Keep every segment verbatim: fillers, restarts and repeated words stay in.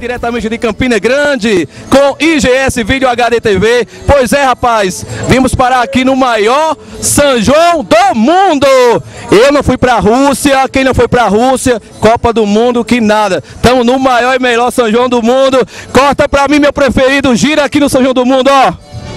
diretamente de Campina Grande, com I G S Vídeo H D T V. Pois é, rapaz, vimos parar aqui no maior São João do mundo. Eu não fui pra Rússia, quem não foi pra Rússia, Copa do Mundo, que nada. Estamos no maior e melhor São João do mundo. Corta pra mim, meu preferido, gira aqui no São João do mundo, ó.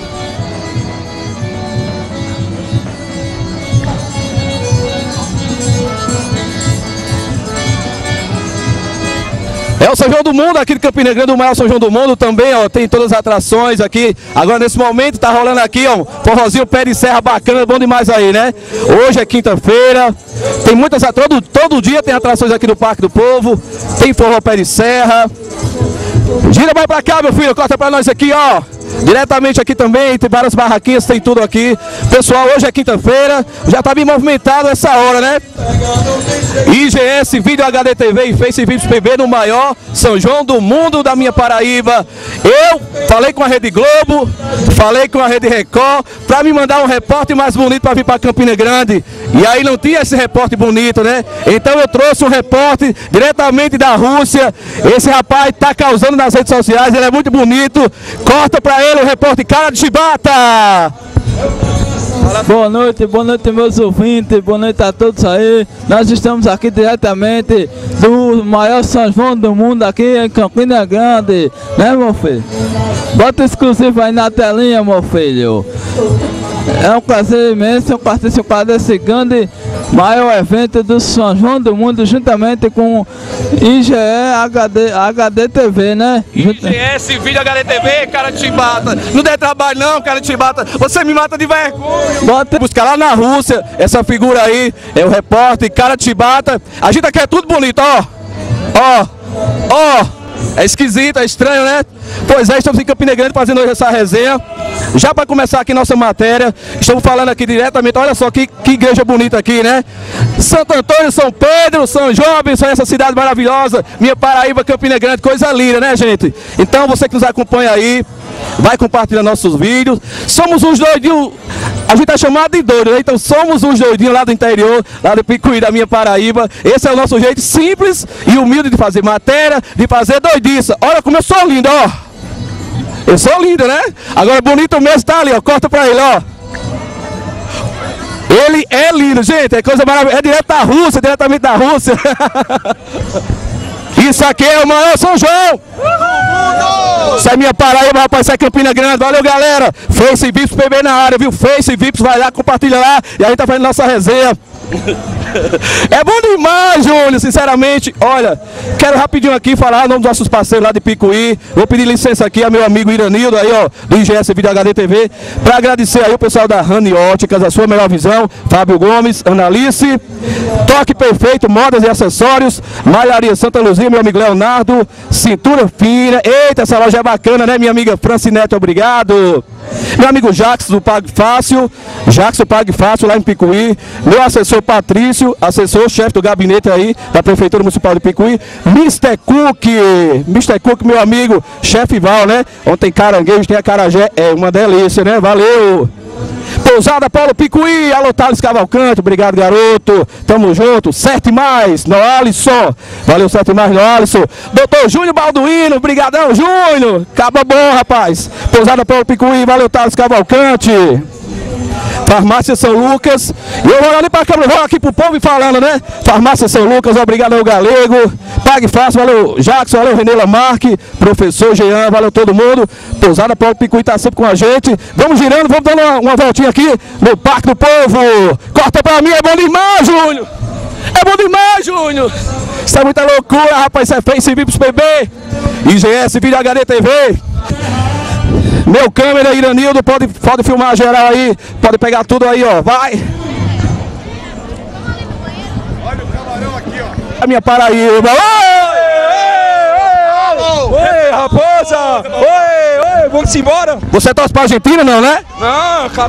É o São João do Mundo aqui de Campina Grande, o maior São João do mundo também, ó, tem todas as atrações aqui. Agora nesse momento tá rolando aqui, ó, forrozinho pé de serra bacana, bom demais aí, né? Hoje é quinta-feira, tem muitas, todo, todo dia tem atrações aqui no Parque do Povo, tem forró pé de serra. Gira mais pra cá, meu filho, corta pra nós aqui, ó. Diretamente aqui também, tem várias barraquinhas, tem tudo aqui. Pessoal, hoje é quinta-feira, já tá bem movimentado essa hora, né? I G S Vídeo H D T V e Face Vídeos P B no maior São João do mundo da minha Paraíba. Eu falei com a Rede Globo, falei com a Rede Record, pra me mandar um repórter mais bonito pra vir pra Campina Grande. E aí não tinha esse repórter bonito, né? Então eu trouxe um repórter diretamente da Rússia. Esse rapaz tá causando nas redes sociais, ele é muito bonito. Corta pra ele o repórter Cara de Chibata. Boa noite, boa noite meus ouvintes, boa noite a todos aí. Nós estamos aqui diretamente do maior São João do mundo aqui em Campina Grande, né meu filho? Bota exclusivo aí na telinha, meu filho. É um prazer imenso participar desse grande maior evento do São João do mundo, juntamente com I G S H D T V, né? I G S Vídeo H D T V, Cara de Chibata. Não der trabalho não, Cara de Chibata. Você me mata de vergonha. Bota... Buscar lá na Rússia, essa figura aí, é o repórter Cara de Chibata. A gente aqui é tudo bonito, ó. Ó, ó. É esquisito, é estranho, né? Pois é, estamos em Campina Grande fazendo hoje essa resenha. Já para começar aqui nossa matéria, estamos falando aqui diretamente, olha só que, que igreja bonita aqui, né? Santo Antônio, São Pedro, São Jobson, essa cidade maravilhosa, minha Paraíba, Campina Grande, coisa linda, né, gente? Então você que nos acompanha aí, vai compartilhar nossos vídeos. Somos uns doidinhos, a gente é chamado de doido, né? Então somos uns doidinhos lá do interior, lá do Picuí, da minha Paraíba. Esse é o nosso jeito simples e humilde de fazer matéria, de fazer doidiça. Olha como eu sou lindo, ó. Eu sou lindo, né? Agora bonito mesmo tá ali, ó. Corta pra ele, ó. Ele é lindo, gente. É coisa maravilhosa. É direto da Rússia, diretamente da Rússia. Isso aqui é o maior São João. Isso é minha Paraíba, rapaz. Isso é Campina Grande. Valeu, galera. Face Vips P B na área, viu? Face Vips, vai lá, compartilha lá. E a gente tá fazendo nossa resenha. É bom demais, Júnior, sinceramente. Olha, quero rapidinho aqui falar o nome dos nossos parceiros lá de Picuí. Vou pedir licença aqui a meu amigo Iranildo aí, ó, do I G S Vídeo H D T V, para agradecer aí o pessoal da Rani Óticas, a sua melhor visão, Fábio Gomes, Analice, Toque Perfeito, Modas e Acessórios, Malharia Santa Luzia, meu amigo Leonardo, Cintura Fina. Eita, essa loja é bacana, né, minha amiga Francinete, obrigado. Meu amigo Jackson do Pague Fácil, Jackson do Pague Fácil lá em Picuí. Meu assessor Patrício, assessor-chefe do gabinete aí da Prefeitura Municipal de Picuí. mister Cook, mister Cook, meu amigo, chefe Val, né? Ontem caranguejo, tem acarajé, é uma delícia, né? Valeu! Pousada Paulo Picuí, alô Thales Cavalcante, obrigado garoto, tamo junto, Sete Mais, no Alisson, valeu Sete Mais, no Alisson, doutor Júnior Balduino, brigadão Júnior, acaba bom rapaz, Pousada Paulo Picuí, valeu Thales Cavalcante, Farmácia São Lucas, e eu vou ali pra câmera, vou aqui pro povo e falando, né? Farmácia São Lucas, obrigado ao Galego, Pague Fácil, valeu Jackson, valeu Renê Lamarque, professor Jean, valeu todo mundo. Pousada Paulo Picuí tá sempre com a gente. Vamos girando, vamos dando uma, uma voltinha aqui no Parque do Povo. Corta pra mim, é bom demais, Júnior! É bom demais, Júnior! Isso é muita loucura, rapaz, isso é Face Vips P B, I G S Vídeo H D T V. Meu câmera, Iranildo, pode, pode filmar geral aí, pode pegar tudo aí, ó, vai! Olha o camarão aqui, ó. A minha Paraíba, oi! Oi, raposa! Oi, oi, vamos embora? Você torce pra Argentina, não, né? Não, cara.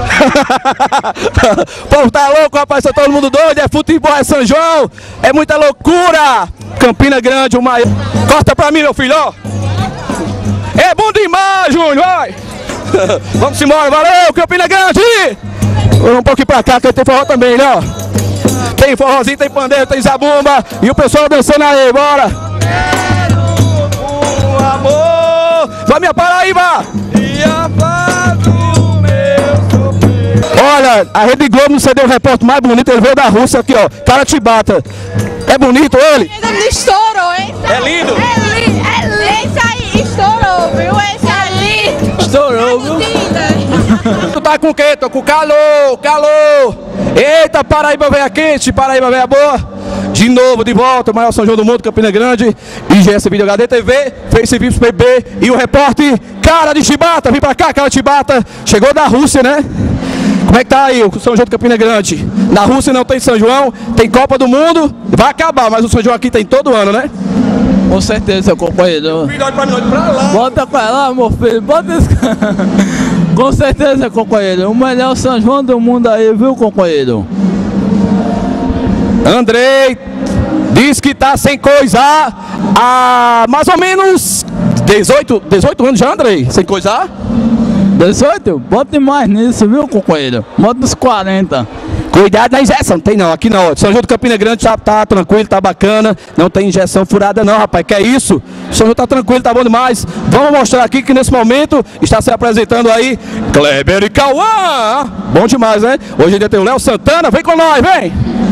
O povo tá louco, rapaz, tá todo mundo doido, é futebol, é São João, é muita loucura! Campina Grande, o maior. Corta pra mim, meu filho, ó! É bom demais, Júnior, vai! Vamos embora, valeu, Campina Grande! Vamos um pouquinho pra cá, que tem forró também, né, ó? Tem forrozinho, tem pandeiro, tem zabumba, e o pessoal dançando aí, bora! amor. Vai, minha Paraíba! E a paz do meu sofrer. Olha, a Rede Globo não cedeu o repórter mais bonito, ele veio da Rússia aqui, ó. Caratibata. É bonito ele? Ele estourou, hein? É lindo? É lindo, é lindo. Esse aí estourou, viu? Esse ali. Estourou, viu? Tu tá com o quê? Tô com calor, calor. Eita, Paraíba veia quente, Paraíba veia boa. De novo, de volta, o maior São João do mundo, Campina Grande, I G S Vídeo H D T V, Face Vips P B e o repórter Cara de Chibata. Vem pra cá, Cara de Chibata. Chegou da Rússia, né? Como é que tá aí o São João de Campina Grande? Na Rússia não tem São João, tem Copa do Mundo, vai acabar, mas o São João aqui tem todo ano, né? Com certeza, companheiro. Filho, olha pra mim, olha pra lá. Bota pra lá, meu filho, bota esse... Com certeza, companheiro. O melhor São João do mundo aí, viu, companheiro? Andrei diz que tá sem coisar há mais ou menos dezoito, dezoito anos já, Andrei, sem coisar? dezoito? Bota mais nisso, viu, companheiro? Bota uns quarenta. Cuidado na injeção, não tem não, aqui não. São João do Campina Grande tá, tá tranquilo, tá bacana, não tem injeção furada não, rapaz, que é isso? São João tá tranquilo, tá bom demais. Vamos mostrar aqui que nesse momento está se apresentando aí Kleber e Cauã. Bom demais, né? Hoje em dia tem o Léo Santana, vem com nós, vem!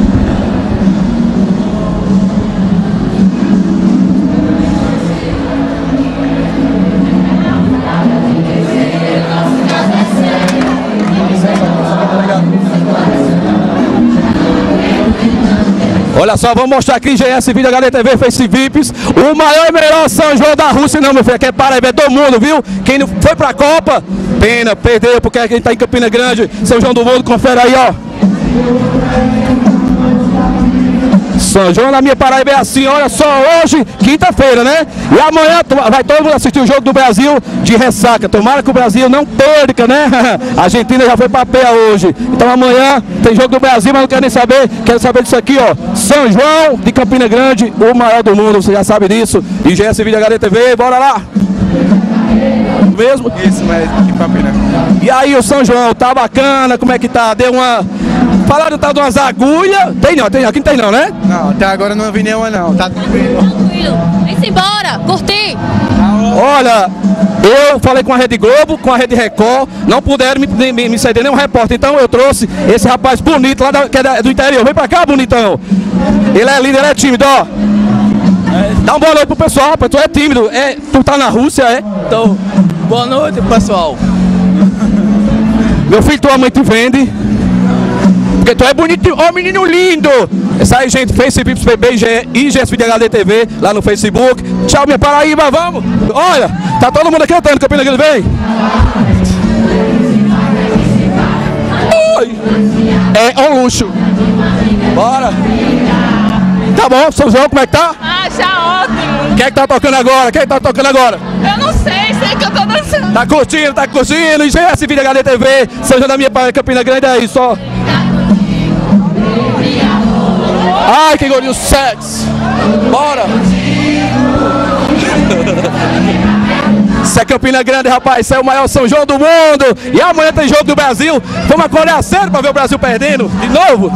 Olha só, vamos mostrar aqui G S Vídeo H D T V, Face Vips, o maior e melhor São João da Rússia, não, meu filho, aqui é Paraíba, é do mundo, viu? Quem não foi pra Copa, pena, perdeu, porque quem tá em Campina Grande, São João do mundo, confere aí, ó. São João na minha Paraíba é assim, olha só, hoje, quinta-feira, né? E amanhã vai todo mundo assistir o jogo do Brasil de ressaca. Tomara que o Brasil não perca, né? A Argentina já foi pra pé hoje. Então amanhã tem jogo do Brasil, mas não quero nem saber. Quero saber disso aqui, ó. São João de Campina Grande, o maior do mundo, você já sabe disso. I G S Vídeo H D T V, bora lá! Mesmo? Isso, mas que papina. E aí, o São João, tá bacana? Como é que tá? Deu uma... Falaram tá de umas agulhas. Tem não, tem, aqui não tem não, né? Não, até agora não vi nenhuma não, tá tranquilo. Tranquilo. Vem-se embora, curtir. Olha, eu falei com a Rede Globo, com a Rede Record, não puderam me, me, me ceder nenhum repórter, então eu trouxe esse rapaz bonito lá da, que é do interior. Vem pra cá, bonitão. Ele é lindo, ele é tímido, ó. Dá uma boa noite pro pessoal, rapaz, tu é tímido, é, tu tá na Rússia, é? Então, boa noite, pessoal. Meu filho, tua mãe te vende. Porque tu é bonito, ó, menino lindo! Essa aí, gente, Face Vips P B, I G S Vídeo H D T V, lá no Facebook. Tchau, minha Paraíba, vamos! Olha, tá todo mundo aqui cantando, Campina Grande, vem! Oi. É um luxo! Bora! Tá bom, São João, como é que tá? Ah, já ótimo. Quem é que tá tocando agora? Quem é que tá tocando agora? Eu não sei, sei que eu tô dançando. Tá curtindo, tá curtindo, I G S Vídeo H D T V, São João da minha Paraíba, Campina Grande, é isso, ó. Ai, que gordinho sexy! Bora! Isso é Campina Grande, rapaz, isso é o maior São João do mundo! E amanhã tem jogo do Brasil, vamos acordar cedo pra ver o Brasil perdendo, de novo!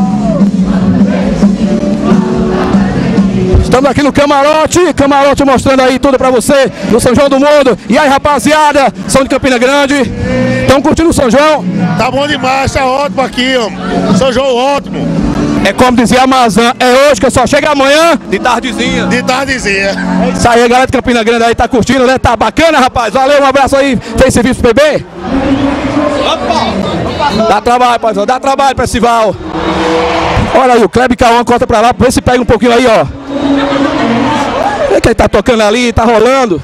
Estamos aqui no camarote, camarote mostrando aí tudo pra você, no São João do mundo. E aí, rapaziada, são de Campina Grande, estão curtindo o São João? Tá bom demais, tá ótimo aqui, ó. São João ótimo. É como dizia a Amazã, é hoje que eu só chego amanhã de tardezinha. De tardezinha. É isso aí, galera de Campina Grande aí, tá curtindo, né? Tá bacana, rapaz. Valeu, um abraço aí, Face Vips P B. Dá trabalho, rapaz, dá trabalho pra esse Val. Olha aí, o Kleber Cauã, corta pra lá, vê se pega um pouquinho aí, ó. Vê que ele tá tocando ali, tá rolando.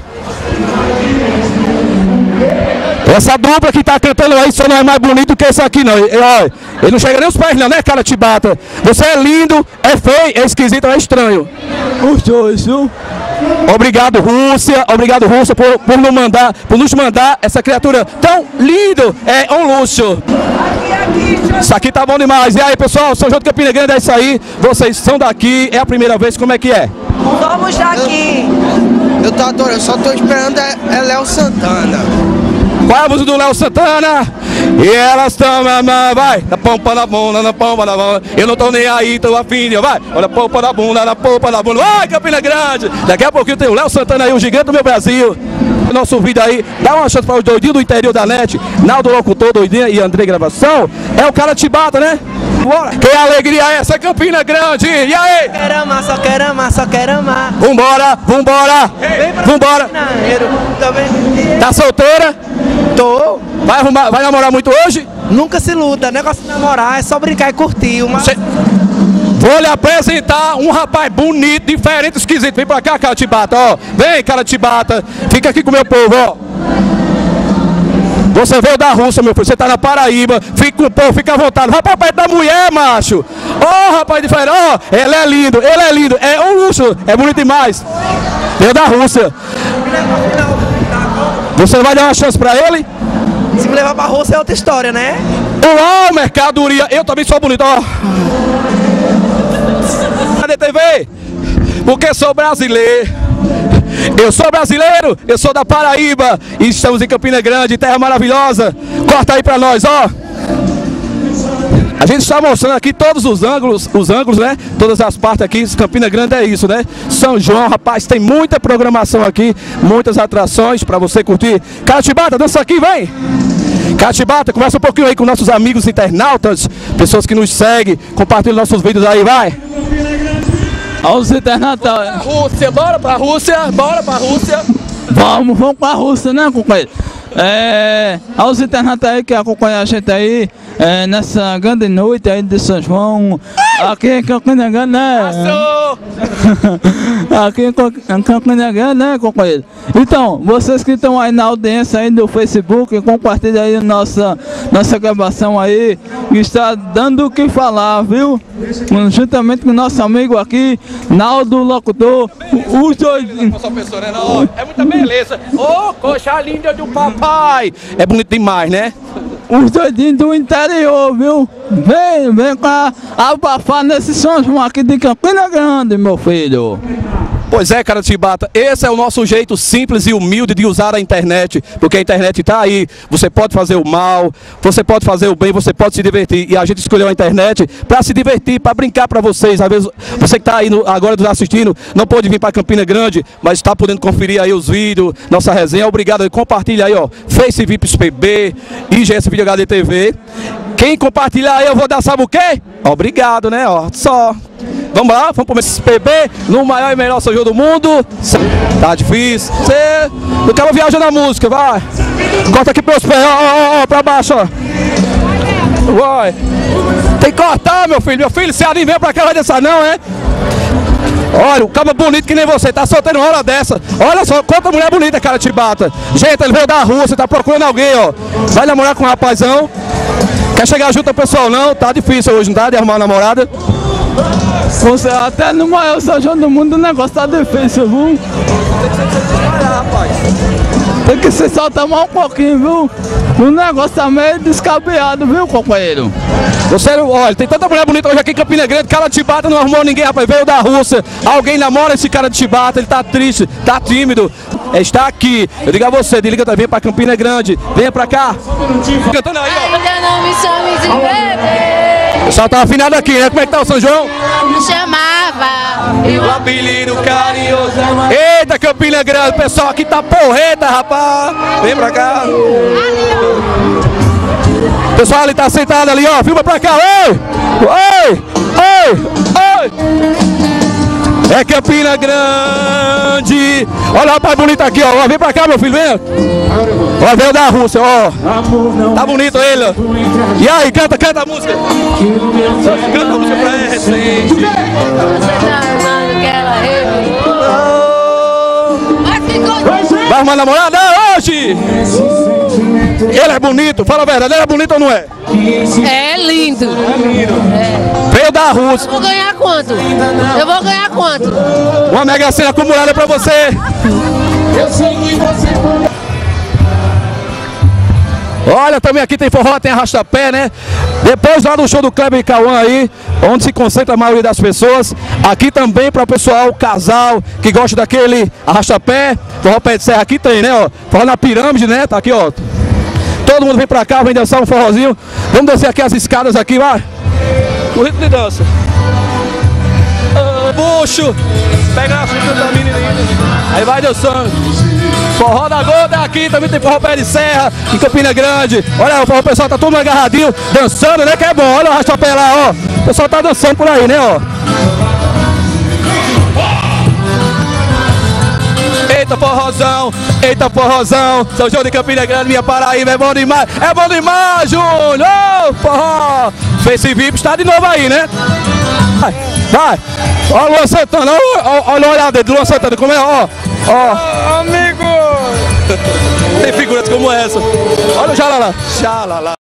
Essa dupla que tá cantando aí só não é mais bonito que esse aqui, não. E, ó, ele não chega nem os pés, não, né, cara Chibata? Você é lindo, é feio, é esquisito, é estranho. Os dois, viu? Obrigado, Rússia, obrigado, Rússia, por, por, nos mandar, por nos mandar essa criatura tão lindo. É um luxo. Isso aqui tá bom demais. E aí, pessoal, São João de Campina Grande é isso aí. Vocês são daqui, é a primeira vez, como é que é? Somos daqui. Eu, tô adorando, eu só tô esperando é, é Léo Santana. Qual é a música do Léo Santana? E elas estão, vai, na pompa da bunda, na pompa da bunda. Eu não tô nem aí, tô afim de, vai, olha a pompa da bunda, na pompa da bunda. Vai, Campina Grande! Daqui a pouquinho tem o Léo Santana aí, o gigante do meu Brasil. nosso vídeo aí, dá uma chance para os doidinhos do interior da net, Naldo Locutor, Doidinha e André Gravação. É o cara Tibata, né? Bora. Que alegria é essa, Campina Grande? E aí? Só quero amar, só quero amar, só quero amar. Vambora, vambora, vambora. Tá solteira? Tô. Vai, arrumar, vai namorar muito hoje? Nunca se luta, negócio de namorar é só brincar e curtir. Uma... Cê... Vou lhe apresentar um rapaz bonito, diferente, esquisito. Vem pra cá, cara Tibata, ó. Vem, cara Tibata. Fica aqui com o meu povo, ó. Você veio da Rússia, meu filho. Você tá na Paraíba. Fica com o povo, fica à vontade. Vai pra perto da mulher, macho. Ó, oh, rapaz diferente. Ó, oh, ele é lindo, ele é lindo. É um luxo, é bonito demais. Veio da Rússia. Você vai dar uma chance pra ele? Se me levar pra Rússia é outra história, né? Uau, mercadoria. Eu também sou bonito, ó. Cadê T V? Porque sou brasileiro. Eu sou brasileiro, eu sou da Paraíba. E estamos em Campina Grande, terra maravilhosa. Corta aí pra nós, ó. A gente está mostrando aqui todos os ângulos, os ângulos, né? Todas as partes aqui, Campina Grande é isso, né? São João, rapaz, tem muita programação aqui, muitas atrações pra você curtir. Cara Tibata, dança aqui, vem! Cara Tibata, conversa um pouquinho aí com nossos amigos internautas, pessoas que nos seguem, compartilha nossos vídeos aí, vai! Aos internautas. Bora pra Rússia, bora pra Rússia, bora pra Rússia! Vamos, vamos pra Rússia, né, companheiro? É, aos internautas aí que acompanham a gente aí, é, nessa grande noite aí de São João, aqui em Campina Grande, né? Aqui em Campina Grande, né, companheiro? Então, vocês que estão aí na audiência aí do Facebook, compartilha aí nossa, nossa gravação aí, que está dando o que falar, viu? Juntamente com o nosso amigo aqui, Naldo Locutor, os dois... É muita beleza. Ô, oh, coxa linda do papai. É bonito demais, né? Os doidinhos do interior, viu? Vem, vem cá abafar nesse São João aqui de Campina Grande, meu filho. Pois é, cara Tibata, esse é o nosso jeito simples e humilde de usar a internet, porque a internet está aí, você pode fazer o mal, você pode fazer o bem, você pode se divertir, e a gente escolheu a internet para se divertir, para brincar para vocês. Às vezes você que está aí no, agora nos assistindo, não pode vir para Campina Grande, mas está podendo conferir aí os vídeos, nossa resenha. Obrigado aí, compartilha aí, ó, Face V I Ps P B, I G S Vídeo H D T V. Quem compartilhar aí eu vou dar, sabe o quê? Obrigado, né, ó, só. Vamos lá, vamos começar esse P B no maior e melhor São João do mundo. Tá difícil. Você não quer viajar na música, vai. Corta aqui pelos pés, ó, ó, ó, pra baixo, ó. Vai. Tem que cortar, meu filho. Meu filho, se anima, vem pra cá, vai dançar não, é? Olha, o cara bonito que nem você, tá solteiro uma hora dessa. Olha só, quanta mulher bonita, cara Tibata. Gente, ele veio da rua, você tá procurando alguém, ó. Vai namorar com um rapazão. Quer chegar junto ao pessoal não? Tá difícil hoje, não tá? De arrumar uma namorada. Você, até no maior São João do mundo o negócio tá difícil, viu? Tem que se soltar mais um pouquinho, viu? O negócio tá meio descabeado, viu, companheiro? Você, olha, tem tanta mulher bonita hoje aqui em Campina Grande, cara de Tibata não arrumou ninguém, rapaz, veio da Rússia. Alguém namora esse cara de Tibata, ele tá triste, tá tímido. Está aqui, eu digo a você, desliga também pra Campina Grande, venha pra cá. Cantando aí, ó. Ainda não me chame de bebê. O pessoal tá afinado aqui, né? Como é que tá o São João? Me chamava. O apelido carinhoso. Eita, Campina Grande, o pessoal aqui tá porreta, rapaz. Vem pra cá. O pessoal ali tá sentado ali, ó. Filma pra cá, oi! Oi! Oi! Oi! É Campina Grande. Olha o rapaz bonito aqui, ó. Vem pra cá, meu filho, vem. Ó, veio da Rússia, ó. Tá bonito ele, ó. E aí, canta, canta a música. Canta a música pra ele, recente. Vai arrumar namorada hoje? Ele é bonito, fala a verdade, ele é bonito ou não é? É lindo. É. Veio da Rússia. Eu vou ganhar quanto? Eu vou ganhar quanto? Uma mega cena acumulada pra você. Eu sei que você... Olha, também aqui tem forró, tem arrasta-pé, né? Depois lá do show do Kleber e Cauã aí, onde se concentra a maioria das pessoas. Aqui também para o pessoal, casal, que gosta daquele arrasta-pé, forró pé de serra, aqui tem, né, ó. Forró na pirâmide, né? Tá aqui, ó. Todo mundo vem pra cá, vem dançar um forrozinho. Vamos descer aqui as escadas aqui, vai. O ritmo de dança. Ah, bucho. Pega a cintura da menininha. Aí vai dançando. Forró da Golda aqui, também tem forró Pé de Serra, em Campina Grande. Olha, o pessoal tá todo agarradinho, dançando, né? Que é bom. Olha o arrasta-pé lá, ó. O pessoal tá dançando por aí, né, ó. Eita forrozão, eita forrozão, São João de Campina Grande, minha Paraíba, é bom demais, é bom demais, Júnior, ô forró, Face V I P está de novo aí, né? Vai, vai, ó Luan Santana, ó, olha o olhar dele, Luan Santana, como é, ó, ó. Amigo! Tem figuras como essa, olha o Xalala, Xalala.